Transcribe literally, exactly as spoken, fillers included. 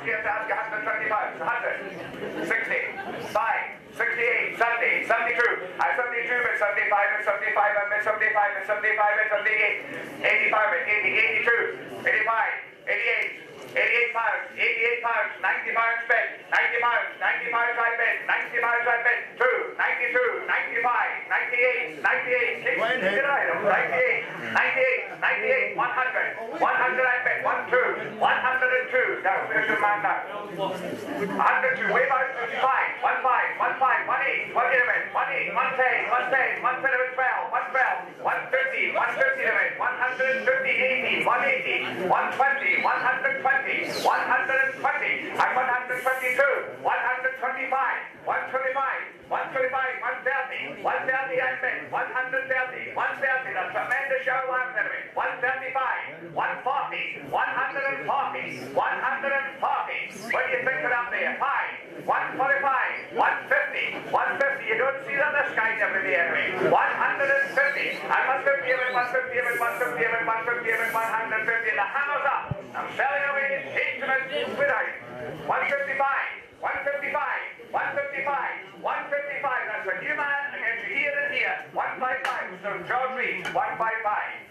here to ask you one hundred twenty pounds. one hundred, sixty, five, sixty-eight, seventy, seventy-two. I'm seventy-two, but seventy-five, and seventy-five, and seventy-five, and seventy-five, and seventy-eight, eighty-five, and eighty, eighty-two, eighty-five, eighty-eight, eighty-eight pounds, eighty-eight pounds, ninety pounds spent, ninety pounds, ninety pounds I bet, ninety pounds I bet, two, ninety-two, ninety-five, ninety-eight, ninety-eight, ninety-eight, ninety-eight, ninety-eight, one hundred, one hundred I bet, one, two, one hundred two. Now, where's your man now? one hundred two, wave out fifty-five, one five, one five, one eight, one eleven, one eight, one ten, one ten, one eleven, twelve, one twelve, one thirty, one thirty eleven, one hundred fifty, eighty, one eighty, one twenty, one hundred twenty, one hundred twenty, I'm one hundred twenty-two, one hundred twenty-five, one twenty-five, one twenty-five, one thirty, one thirty I bet, one hundred thirty, one thirty, that's a tremendous show I'm telling you, one thirty-five, one forty, one hundred forty, one hundred forty, what do you think of up there? Five, one forty-five, one fifty, one fifty, you don't see that in the sky every day anyway, one hundred fifty, I'm one fifty, I'm one fifty, I'm one fifty, I'm one fifty, I'm one hundred fifty, the hammer's up, I'm selling away instruments without, one fifty-five, one fifty-five, one fifty-five, one fifty-five, that's a new man against here and here, one fifty-five, so George Reed, one fifty-five.